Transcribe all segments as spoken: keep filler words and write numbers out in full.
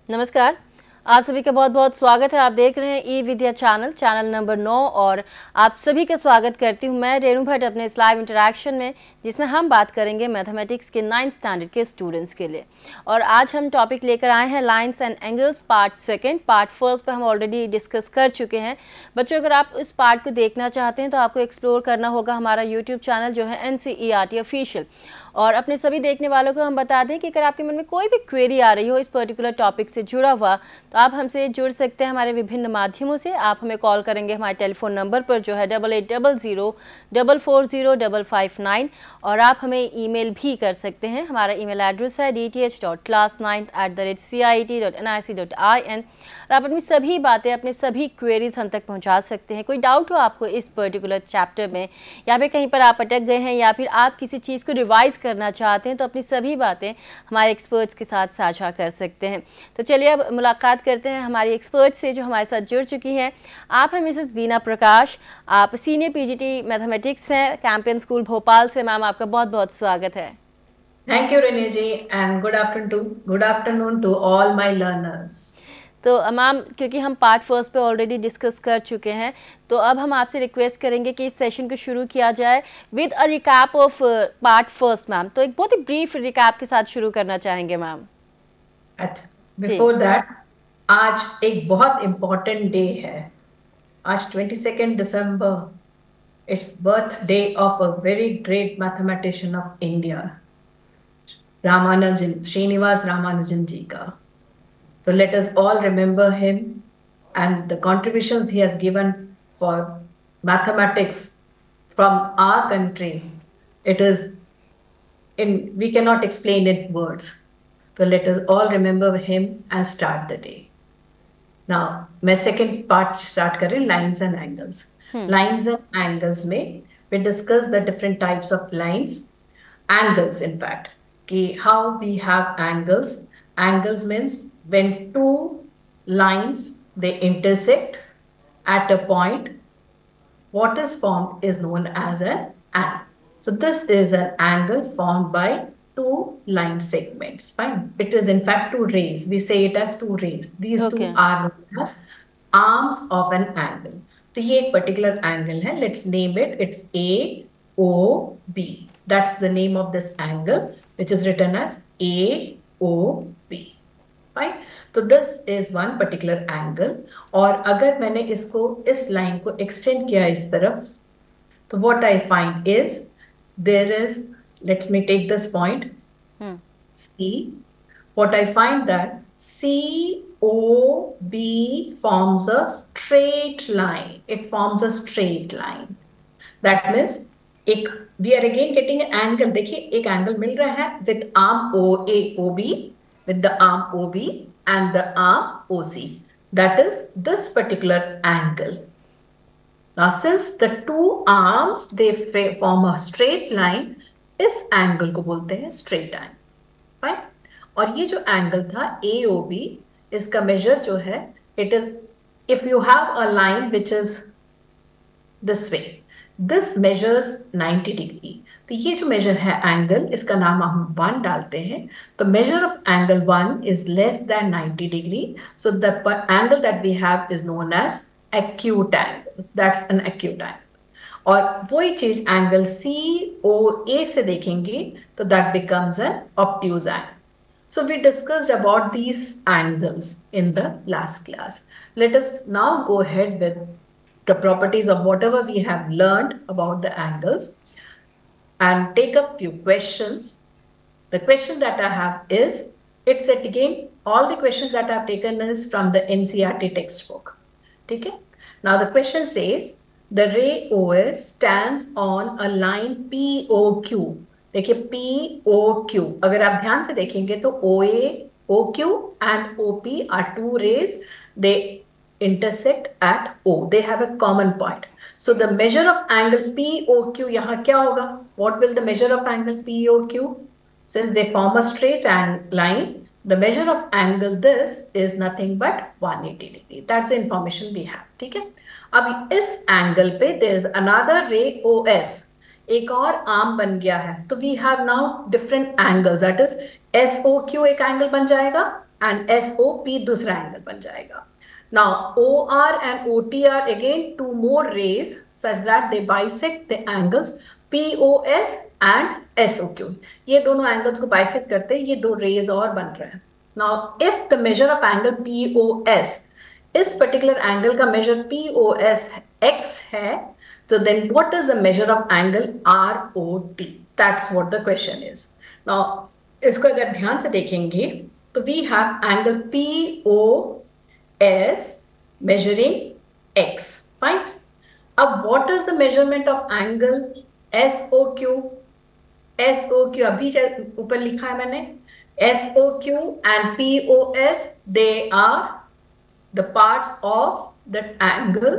नमस्कार, आप सभी का बहुत बहुत स्वागत है। आप देख रहे हैं E Vidya channel channel number नौ और आप सभी का स्वागत करती हूं मैं रेणु भट्ट अपने इस लाइव इंटरेक्शन में, जिसमें हम बात करेंगे मैथमेटिक्स के नाइन्थ स्टैंडर्ड के स्टूडेंट्स के लिए। और आज हम टॉपिक लेकर आए हैं lines and angles part second. Part first पे हम ऑलरेडी डिस्कस कर चुके हैं। बच्चों, अगर आप इस पार्ट को देखना चाहते हैं तो आपको एक्सप्लोर करना होगा हमारा यूट्यूब चैनल जो है N C E R T official. और अपने सभी देखने वालों को हम बता दें कि अगर आपके मन में कोई भी क्वेरी आ रही हो इस पर्टिकुलर टॉपिक से जुड़ा हुआ, तो आप हमसे जुड़ सकते हैं हमारे विभिन्न माध्यमों से। आप हमें कॉल करेंगे हमारे टेलीफोन नंबर पर जो है double eight double zero double four zero double five nine, और आप हमें ईमेल भी कर सकते हैं। हमारा ईमेल एड्रेस है D T H dot class ninth at the rate C I T dot N I C dot I N. आप अपनी सभी बातें, अपने सभी क्वेरीज हम तक पहुँचा सकते हैं। कोई डाउट हो आपको इस पर्टिकुलर चैप्टर में, या फिर कहीं पर आप अटक गए हैं, या फिर आप किसी चीज़ को रिवाइज करना चाहते हैं, तो अपनी सभी बातें हमारे एक्सपर्ट्स के साथ साझा कर सकते हैं। तो चलिए अब मुलाकात करते हैं हमारी एक्सपर्ट से जो हमारे साथ जुड़ चुकी हैं। आप हैं मिसेस बीना प्रकाश, आप सीनियर पीजीटी मैथमेटिक्स हैं कैंपियन स्कूल भोपाल से। मैम, आपका बहुत बहुत स्वागत है। Thank you Renu ji and good afternoon to good afternoon to all my learners. तो मैम, क्योंकि हम पार्ट फर्स्ट पे ऑलरेडी डिस्कस कर चुके हैं, तो अब हम आपसे रिक्वेस्ट करेंगे कि इस सेशन को शुरू किया जाए with a recap of part first. Ma'am, तो एक बहुत ही ब्रीफ रिकैप के साथ शुरू करना चाहेंगे मैम। अच्छा, बिफोर दैट, आज एक बहुत इम्पोर्टेंट डे है। आज ट्वेंटी सेकेंड दिसंबर, it's birthday of a very great mathematician of India, Ramanujan, Srinivasa Ramanujan ji का। So let us all remember him and the contributions he has given for mathematics from our country. It is in, we cannot explain it words. So let us all remember him and start the day. Now, मैं second part start कर रही हूँ, lines and angles. Hmm. Lines and angles में we discuss the different types of lines, angles in fact, कि how we have angles. Angles means when two lines they intersect at a point, what is formed is known as an angle. So this is an angle formed by two line segments. Fine. It is in fact two rays. We say it as two rays. These okay. two are known as arms of an angle. So ये एक particular angle है. Let's name it. It's A O B. That's the name of this angle, which is written as A O B. Fine. तो this is one particular angle. और अगर मैंने इसको इस line को एक्सटेंड किया इस तरफ, तो what I find is there is, let's me take this point C, what I find that C O B forms a straight line. It forms a straight line. That means एक we are again getting angle. देखिए, एक angle मिल रहा है with arm O A O B, with the arm O B and the arm O C. That is this particular angle. Now, since the two arms they form a straight line, इस angle को बोलते हैं straight angle. Right? और ये जो angle था A O B, इसका measure जो है, it is, if you have a line which is this way, this measures ninety degree. तो ये जो measure है angle, इसका नाम हम वन डालते हैं। तो measure of angle one is less than ninety degree. So the angle that we have is known as acute angle. That's an acute angle. और वही चीज angle C O A से देखेंगे तो that becomes an obtuse angle. So we discussed about these angles in the last class. Let us now go ahead with the properties of whatever we have learned about the angles and take up few questions. The question that I have is, it's it again, all the questions that I have taken is from the N C E R T textbook. Okay? Now the question says, the ray O S stands on a line P O Q. देखिए P O Q, अगर आप ध्यान से देखेंगे तो O A, O Q and O P are two rays. They intersect at O. They have a common point. So the measure of angle P O Q यहाँ क्या होगा? What will the measure of angle P O Q? Since they form a straight line, the measure of angle this is nothing but one hundred eighty degree. That's the information we have. ठीक है? अब इस angle पे there is another ray O S. एक और arm बन गया है। तो we have now different angles. That is S O Q एक angle बन जाएगा and S O P दूसरा एंगल बन जाएगा. Now O R and O T are again two more rays such that they bisect the angles P O S and S O Q. ये दोनों angles को bisect करते हैं, ये दो रेज और बन रहे हैं. Now if the measure of angle P O S, इस पर्टिकुलर एंगल का measure P O S X है, so then what is the measure of angle R O T? That's what the question is. Now इसको अगर ध्यान से देखेंगे तो we have angle P O S measuring X. Fine. अब what is the measurement of angle S O Q? S O Q अभी ऊपर लिखा है मैंने. S O Q and P O S, they are the parts of that angle.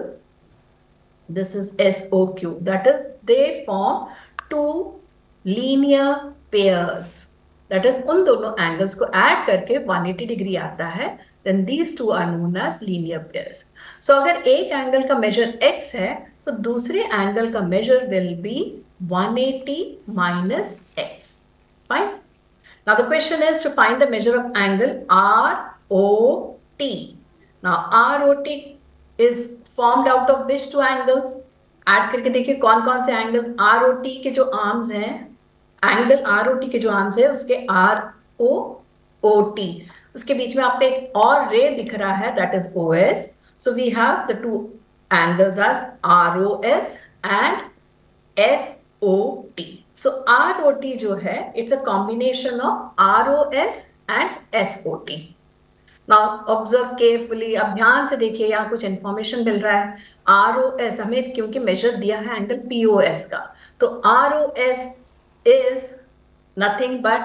This is S O Q. That is, they form two linear pairs. That is, उन दोनों angles को add करके one eighty degree आता है. Then these two are known as linear pairs. So अगर एक angle का measure x है, तो दूसरे angle का measure will be one eighty minus x. Fine. Now the question is to find the measure of angle R O T. Now R O T is formed out of which two angles? Add करके देखिए कौन कौन से angles. R O T के जो arms हैं, angle R O T के जो arms है, उसके R O O T, उसके बीच में आपको एक और रे दिख रहा है, that is O S. So we have the two angles as R O S and S O T. So R O T जो है, it's a combination of R O S and S O T. Now observe carefully. अब ध्यान से देखिए, यहाँ कुछ information मिल रहा है. R O S हमें क्योंकि मेजर दिया है एंगल P O S का, तो R O S is nothing but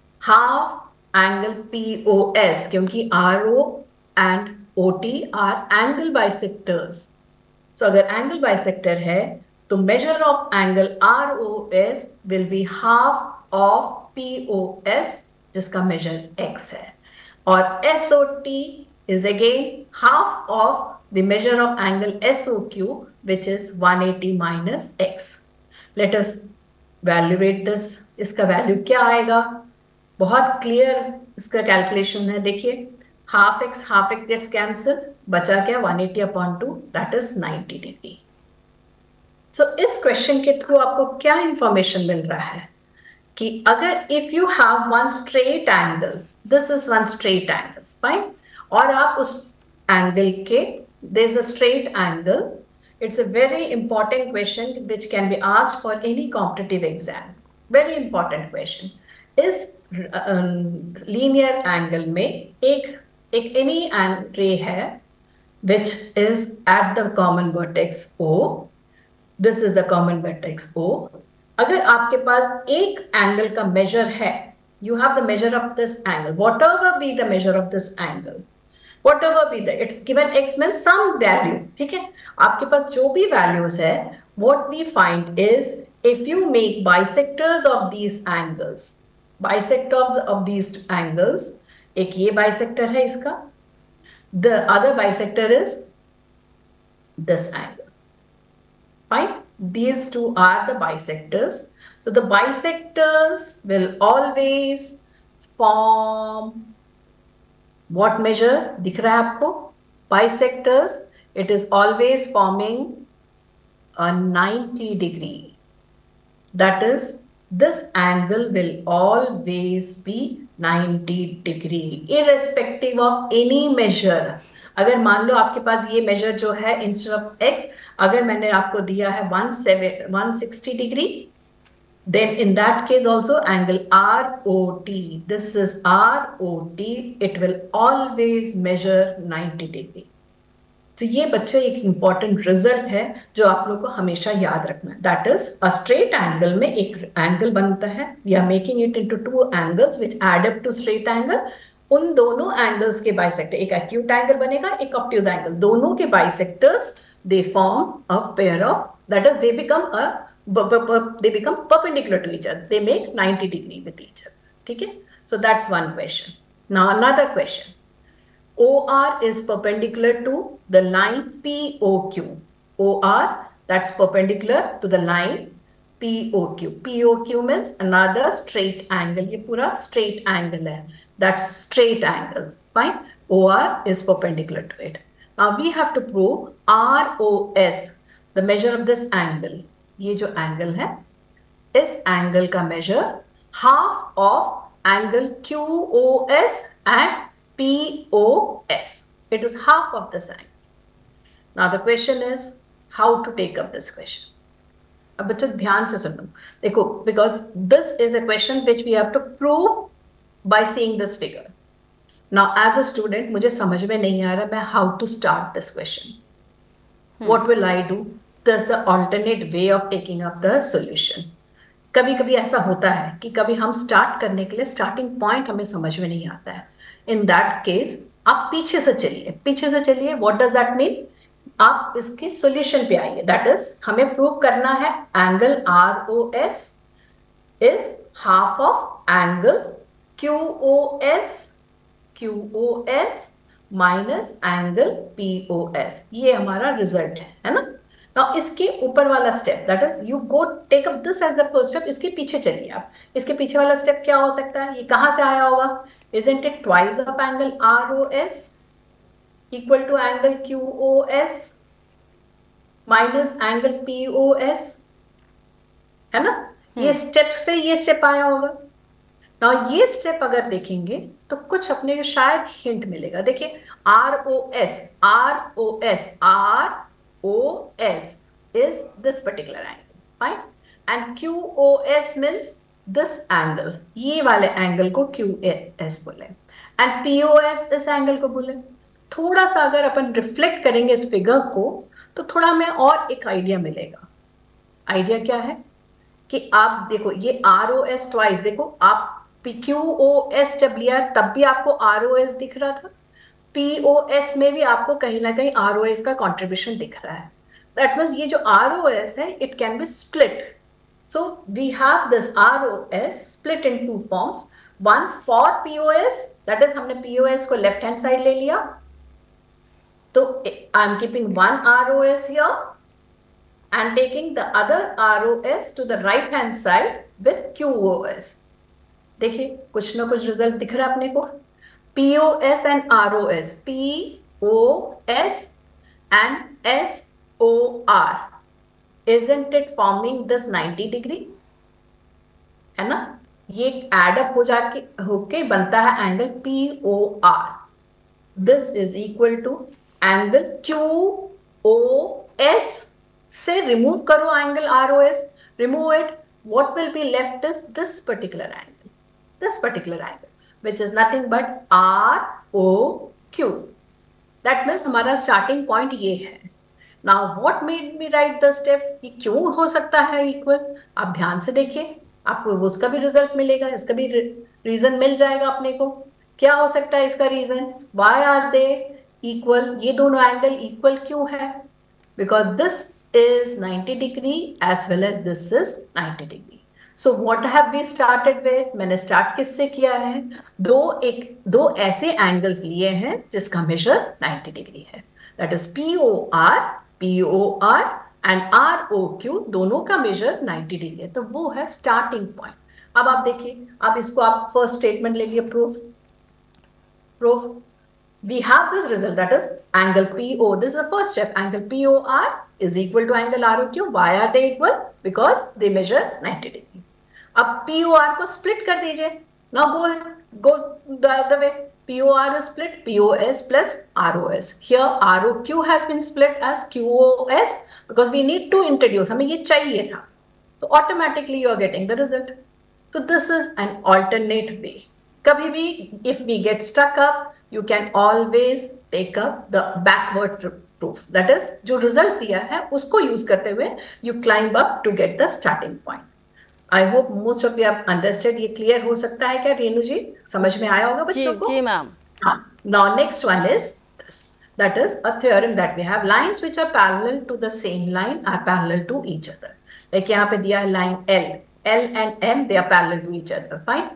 half angle P O S, क्योंकि R O and O T are angle bisectors. So अगर एंगल बाइसेक्टर है तो measure of angle R O S will be half of P O S, जिसका measure x है. और S O T is again half of the measure of angle S O Q, which is one eighty minus x. Let us evaluate this. इसका value क्या आएगा? बहुत clear इसका calculation है. देखिए, half x half x gets cancel, बचा क्या? one eighty upon two, that is ninety degree. So इस क्वेश्चन के थ्रू आपको क्या इंफॉर्मेशन मिल रहा है कि अगर if you have one straight angle, this is one straight angle, fine, और आप उस एंगल के, there is a straight angle. It's a very important question which can be asked for any competitive exam. Very important question. इस linear uh, angle में एक एक any रे है which is at the common vertex O. This is the common vertex O. अगर आपके पास एक angle का मेजर है, you have the measure of this angle, whatever be the measure of this angle, whatever be the, it's given x means some value, ठीक है? आपके पास जो भी values है, what we find is if you make bisectors of these angles, bisectors of these angles, एक ये bisector है इसका, the other bisector is this angle. Fine, these two are the bisectors. So the bisectors will always form what measure? दिख रहा है आपको? Bisectors, it is always forming a ninety degree. That is, this angle will always be ninety degree, irrespective of any measure. अगर मान लो आपके पास ये major जो है इंस्टेड ऑफ x, अगर मैंने आपको दिया है one sixty degree, then in that case also angle R O T, this is R O T, it will always measure ninety degree. तो ये बच्चे एक important result है जो आप लोग को हमेशा याद रखना है. That is, a straight angle में एक angle बनता है. We are making it into two angles which add up to straight angle. उन दोनों angles के bisector, एक acute angle बनेगा, एक obtuse angle. दोनों के bisectors they form a pair of, that is, they become a they become perpendicular to each other. They make ninety degree with each other. ठीक है? So that's one question. Now another question. O R is perpendicular to the line P O Q. O R, that's perpendicular to the line P O Q. P O Q means another straight angle. ये पूरा straight angle है. That's straight angle. Fine. O R is perpendicular to it. Now we have to prove R O S, the measure of this angle. ये जो angle है, इस angle का measure half of angle Q O S and P O S. It is half of this angle. Now the question is how to take up this question. अब बच्चों ध्यान से सुनो, देखो, because this is a question which we have to prove by seeing this figure. Now as a student मुझे समझ में नहीं आ रहा मैं how to start this question. Hmm. What will I do? There's the alternate way of taking up the solution. कभी कभी ऐसा होता है कि कभी हम स्टार्ट करने के लिए स्टार्टिंग पॉइंट हमें समझ में नहीं आता है. इन दैट केस आप पीछे से चलिए, पीछे से चलिए. What does that mean? आप इसके सॉल्यूशन पे आइए. दैट इज हमें प्रूव करना है angle R O S is half of angle Q O S Q O S minus angle P O S. ये हमारा रिजल्ट है, है ना. Now, इसके ऊपर वाला step, that is you go take up this as the first step. इसके पीछे चलिए आप. इसके पीछे वाला स्टेप क्या हो सकता है? ये कहां से आया होगा? Isn't it twice of angle R O S equal to angle Q O S minus angle P O S, है ना. hmm. ये स्टेप से ये स्टेप आया होगा. Now, ये स्टेप अगर देखेंगे तो कुछ अपने को शायद हिंट मिलेगा. देखिए R O S, R O S, R O S is this particular angle, fine, and Q O S means this angle. ये वाले एंगल को Q S बोले and P O S इस एंगल को बोले. थोड़ा सा अगर अपन रिफ्लेक्ट करेंगे इस फिगर को तो थोड़ा हमें और एक आइडिया मिलेगा. आइडिया क्या है कि आप देखो ये R O S ट्वाइस, देखो आप Q O S जब लिया तब भी आपको R O S दिख रहा था. P O S में भी आपको कहीं ना कहीं R O S का कंट्रीब्यूशन दिख रहा है. That means ये जो R O S है, it can be split. So we have this R O S split in two forms. One for P O S, that is हमने P O S को left hand side ले लिया. तो I am keeping one R O S here and taking the other R O S to the right hand side with Q O S. देखिए कुछ ना कुछ result दिख रहा है अपने को. P O S and R O S, P O S and S O R, isn't it forming this ninety degree? है ना. ये एड अप हो जाके होके बनता है angle P O R. This is equal to angle Q O S. से remove करो angle R O S, remove it. What will be left is this particular angle, this particular angle, which is nothing but R O Q. That means हमारा starting point ये है. Now what made me write the step? ये क्यों हो सकता है equal? आप ध्यान से देखिए, आपको उसका भी रिजल्ट मिलेगा, इसका भी रीजन मिल जाएगा अपने को. क्या हो सकता है इसका reason? Why are they equal? ये दोनों एंगल इक्वल क्यों है? Because this is ninety degree as well as this is ninety degree. So what have we started with? मैंने स्टार्ट किससे किया है? दो एक दो ऐसे एंगल्स लिए हैं जिसका मेजर ninety डिग्री है. That is P O R, P O R and R O Q, दोनों का मेजर ninety डिग्री है. तो वो है स्टार्टिंग पॉइंट. अब आप देखिए, अब इसको आप फर्स्ट स्टेटमेंट ले लिए, proof. Proof we have this result, that is angle P O. This is the first step. Angle P O R is equal to angle R O Q. Why are they equal? Because they measure ninety degree. अब P O R को split कर दीजिए. Now go go the other way. P O R is split P O S plus R O S. Here R O Q has been split as Q O S because we need to introduce. हमें ये चाहिए था. So automatically you are getting the result. So this is an alternate way. कभी भी if we get stuck up, you can always take up the backward proof. That is, जो result दिया है उसको use करते हुए you climb up to get the starting point. I hope most of you have understood. ये clear हो सकता है क्या रेणु जी? समझ में आया होगा बच्चों को? जी मैम. हाँ. Now next one is this. That is a theorem that we have. Lines which are parallel to the same line are parallel to each other. Like यहाँ पे दिया है line L. L and M, they are parallel to each other. Fine.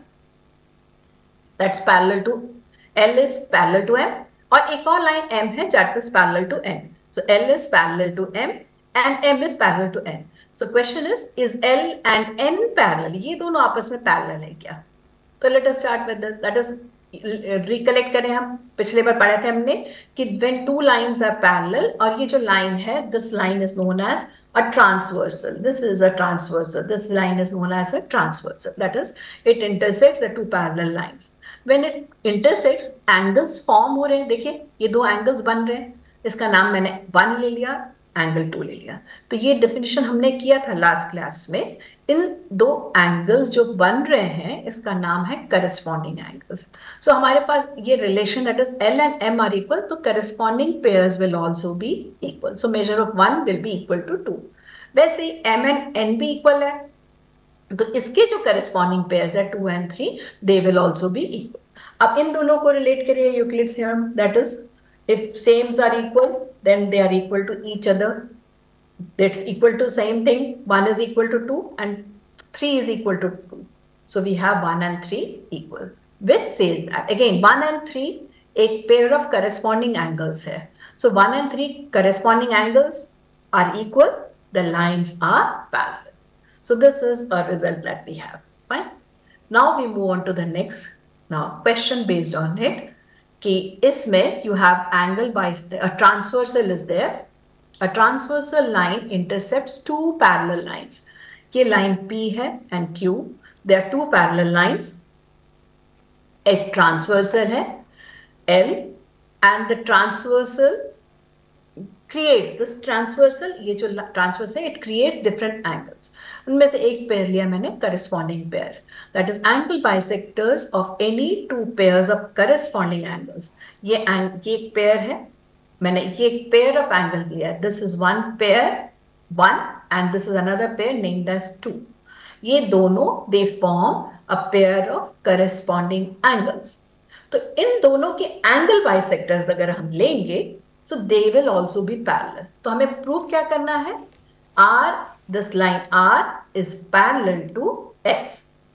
That's parallel to L is parallel to M. और एक और line M है that is parallel to N. So L is parallel to M and M is parallel to N. So question is, is L and N parallel? ये दोनों आपस में parallel है क्या? So let us start with this. That is, recollect करें, हम पिछले बार पढ़े थे हमने कि when two lines are parallel, और ये जो लाइन है, this line is known as a transversal. This is a transversal. This line is known as a transversal. That is, it intersects the two parallel lines. When it intersects, angles form हो रहे हैं. देखिए ये दो angles बन रहे हैं. इसका नाम मैंने one ले लिया, एंगल टू ले लिया. तो ये डेफिनेशन हमने किया था लास्ट क्लास में. इन दो एंगल्स जो बन रहे हैं इसका नाम है करस्पॉन्डिंग एंगल्स. सो हमारे पास ये relation that is L and M are equal, तो corresponding pairs will also be equal. So measure of one will be equal to two. वैसे एम एंड एन भी इक्वल है, तो इसके जो करस्पॉन्डिंग पेयर्स है two and three, they will also be equal. अब इन दोनों को रिलेट करिए Euclid's theorem, that is if sames are equal, then they are equal to each other. That's equal to same thing. one is equal to two and three is equal to two. So we have one and three equal. Which says that again one and three एक pair of corresponding angles है. So one and three corresponding angles are equal. The lines are parallel. So this is a result that we have. Fine. Now we move on to the next. Now question based on it. कि इसमें you have angle by a transversal is there. A transversal line intercepts two parallel lines. ये line P है and Q. There are two parallel lines. एक transversal है L, and the transversal creates this transversal, ये जो transversal है, it creates different angles. उनमें से एक पेयर लिया मैंने corresponding pair, that is angle bisectors of any two pairs of corresponding angles. ये ये एक पेयर है, मैंने ये एक pair of angles लिया है. This is one pair one and this is another pair named as two. ये दोनों they form a pair of corresponding angles. तो इन दोनों के angle bisectors अगर हम लेंगे, so they will also be parallel. तो हमें proof क्या करना है? R, this line R is parallel to S.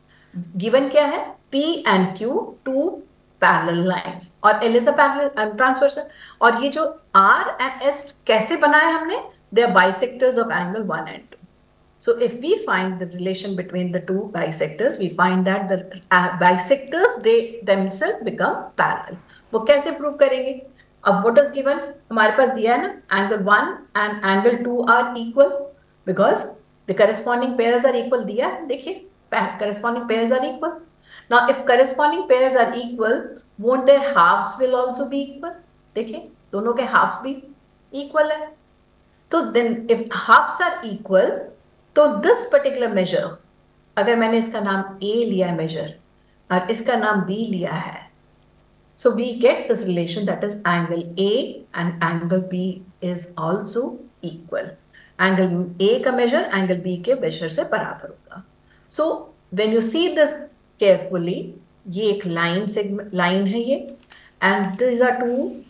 Given क्या है? P and Q, two parallel lines. और L is a parallel and transversal. और ये जो R and S कैसे बनाए हमने? They are bisectors of angle one and two. So if we find the relation between the two bisectors, we find that the uh, bisectors, they themselves become parallel. वो कैसे prove करेंगे? अब what is given? हमारे पास दिया है ना, angle one and angle two are equal because the corresponding pairs are equal. दिया है, देखिए corresponding pairs are equal. Now if corresponding pairs are equal, won't their halves will also be equal? देखिए दोनों के halves भी equal है. तो then if halves are equal, तो this particular measure, अगर मैंने इसका नाम A लिया है measure और इसका नाम B लिया है, so we get this relation that is angle A and angle B is also equal. Angle A का measure angle B के measure से बराबर होगा. So when you see this carefully, ये एक line segment line है ये, and these are two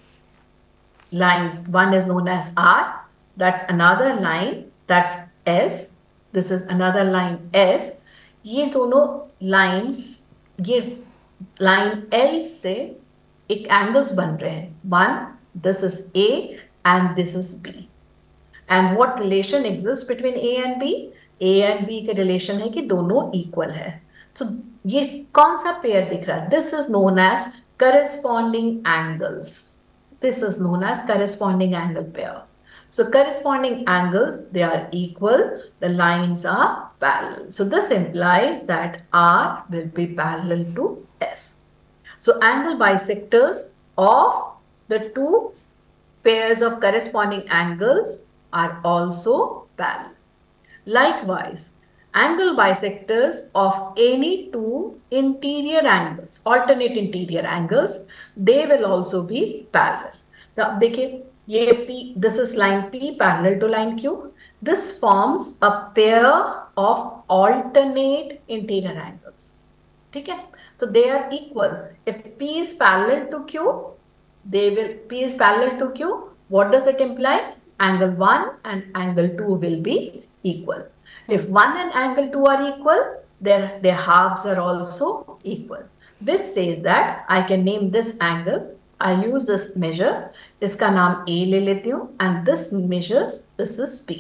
lines. One is known as R. That's another line. That's S. This is another line S. ये दोनों lines, ये line L से एक angles बन रहे हैं. One, this is A and this is B. And what relation exists between A and B? A and B के relation है कि दोनों equal है. So ये कौन सा pair दिख रहा है? This is known as corresponding angles. This is known as corresponding angle pair. So corresponding angles, they are equal, the lines are parallel. So this implies that R will be parallel to S. So angle bisectors of the two pairs of corresponding angles are also parallel. Likewise, angle bisectors of any two interior angles, alternate interior angles, they will also be parallel. Now, देखिए ये P, this is line P parallel to line Q. This forms a pair of alternate interior angles. ठीक है? So they are equal. If P is parallel to Q, they will P is parallel to Q. What does it imply? Angle one and angle two will be equal. If one and angle two are equal, then their halves are also equal. This says that I can name this angle. I use this measure. इसका नाम A ले लेती हूँ and this measures, this is P.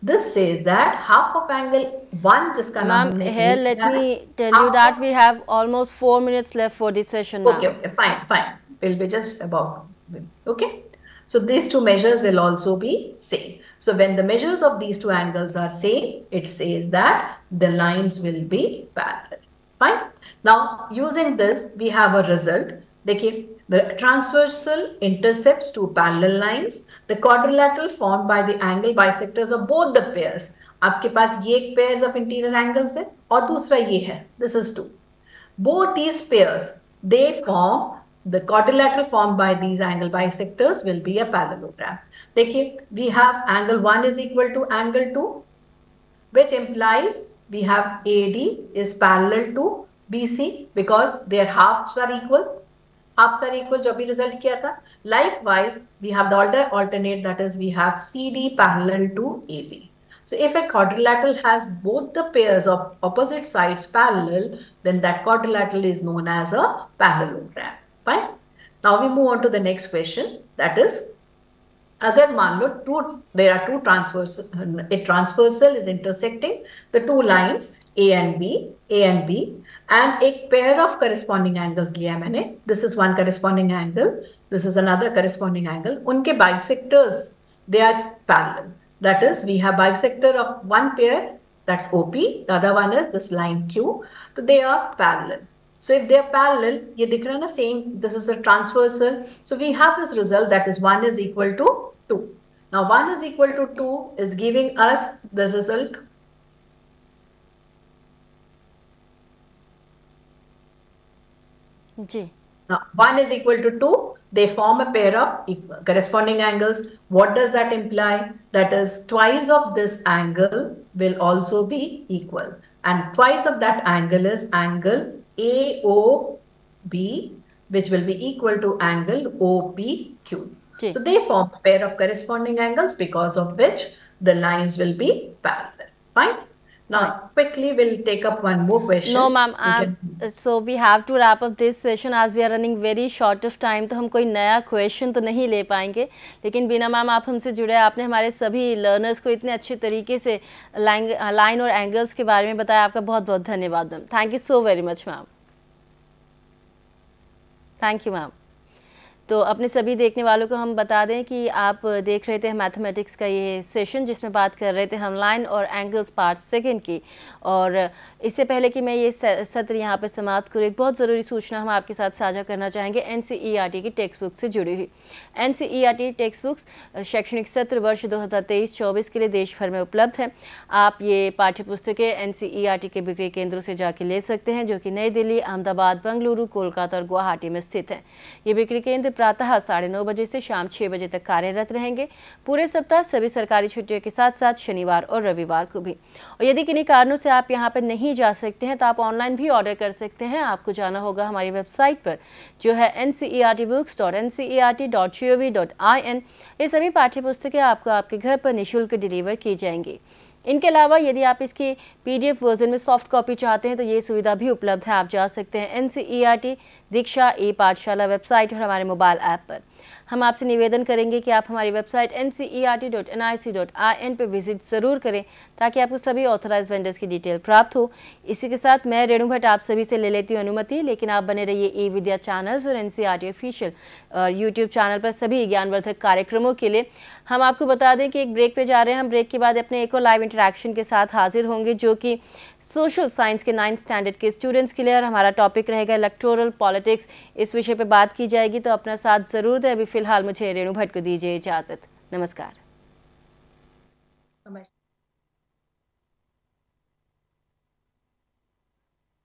This says that half of angle one जिसका नाम Ma'am, हमने here A let किया है, me tell you half that of- we have almost four minutes left for this session, ma'am. Okay, okay, fine, fine. We'll be just about, okay. So these two measures will also be same. So when the measures of these two angles are same, it says that the lines will be parallel. Fine. Now using this, we have a result. देखिए, the transversal intercepts two parallel lines. The quadrilateral formed by the angle bisectors of both the pairs. आपके पास ये एक pairs of interior angles है और दूसरा ये है. This is two. Both these pairs, they form the quadrilateral formed by these angle bisectors will be a parallelogram. देखिए, we have angle one is equal to angle two, which implies we have A D is parallel to B C because their halves are equal. Halves are equal जो भी result किया था. Likewise, we have the other alternate, that is we have C D parallel to A B. So if a quadrilateral has both the pairs of opposite sides parallel, then that quadrilateral is known as a parallelogram. Fine. Now we move on to the next question. That is, अगर मान लो two, there are two transversal, a transversal is intersecting the two lines A and B, A and B, and एक pair of corresponding angles लिया मैंने. This is one corresponding angle. This is another corresponding angle. उनके bisectors, they are parallel. That is, we have bisector of one pair, that's O P. The other one is this line Q. So they are parallel. So if they are parallel, ये दिख रहा है ना same. This is a transversal. So we have this result, that is one is equal to two. Now one is equal to two is giving us the result. Ji. Now one is equal to two. They form a pair of equal, corresponding angles. What does that imply? That is, twice of this angle will also be equal, and twice of that angle is angle A O B, which will be equal to angle O P Q. Ji. So they form a pair of corresponding angles because of which the lines will be parallel. Fine. Now quickly we'll take up one more question. No ma'am, can... so we have to wrap up this session as we are running very short of time. तो हम कोई नया question तो नहीं ले पाएंगे, लेकिन बिना मैम आप हमसे जुड़े, आपने हमारे सभी लर्नर्स को इतने अच्छे तरीके से लाइन और एंगल्स के बारे में बताया. आपका बहुत बहुत धन्यवाद ma'am. Thank you so very much ma'am. Thank you ma'am. तो अपने सभी देखने वालों को हम बता दें कि आप देख रहे थे मैथमेटिक्स का ये सेशन, जिसमें बात कर रहे थे हम लाइन और एंगल्स पार्ट सेकंड की. और इससे पहले कि मैं ये सत्र यहाँ पर समाप्त करूँ, एक बहुत ज़रूरी सूचना हम आपके साथ साझा करना चाहेंगे एनसीईआरटी की टेक्स्ट बुक से जुड़ी हुई. एनसीईआरटी टेक्स्ट बुक्स शैक्षणिक सत्र वर्ष दो हज़ार तेईस चौबीस के लिए देश भर में उपलब्ध है. आप ये पाठ्य पुस्तकें एनसीईआरटी के बिक्री केंद्रों से जाके ले सकते हैं, जो कि नई दिल्ली, अहमदाबाद, बेंगलुरु, कोलकाता और गुवाहाटी में स्थित हैं. ये बिक्री केंद्र प्रातः साढ़े नौ बजे से शाम छः बजे तक कार्यरत रहेंगे. पूरे सप्ताह सभी सरकारी छुट्टियों के साथ साथ शनिवार और रविवार को भी. और यदि किन्हीं कारणों से आप यहाँ पर नहीं जा सकते हैं तो आप ऑनलाइन भी ऑर्डर कर सकते हैं. आपको जाना होगा हमारी वेबसाइट पर, जो है N C E R T books dot N C E R T dot G O V dot I N. ये सभी पाठ्य पुस्तकें आपको आपके घर पर निःशुल्क डिलीवर की जाएंगी. इनके अलावा यदि आप इसकी पीडीएफ वर्जन में सॉफ्ट कॉपी चाहते हैं तो ये सुविधा भी उपलब्ध है. आप जा सकते हैं एनसीईआरटी दीक्षा ई पाठशाला वेबसाइट और हमारे मोबाइल ऐप पर. हम आपसे निवेदन करेंगे कि आप हमारी website N C E R T dot N I C dot I N पर विजिट ज़रूर करें, ताकि आपको सभी ऑथराइज वेंडर्स की डिटेल प्राप्त हो. इसी के साथ मैं रेणु भट्ट आप सभी से ले लेती हूँ अनुमति, लेकिन आप बने रहिए ई विद्या चैनल्स और N C E R T official और यूट्यूब चैनल पर सभी ज्ञानवर्धक कार्यक्रमों के लिए. हम आपको बता दें कि एक ब्रेक पे जा रहे हैं. हम ब्रेक के बाद अपने एक और लाइव इंटरेक्शन के साथ हाजिर होंगे, जो कि सोशल साइंस के नाइन्थ स्टैंडर्ड के स्टूडेंट्स के लिए, और हमारा टॉपिक रहेगा इलेक्टोरल पॉलिटिक्स. इस विषय पर बात की जाएगी, तो अपना साथ ज़रूर दें. अभी फिलहाल मुझे रेणु भट्ट को दीजिए इजाज़त. नमस्कार.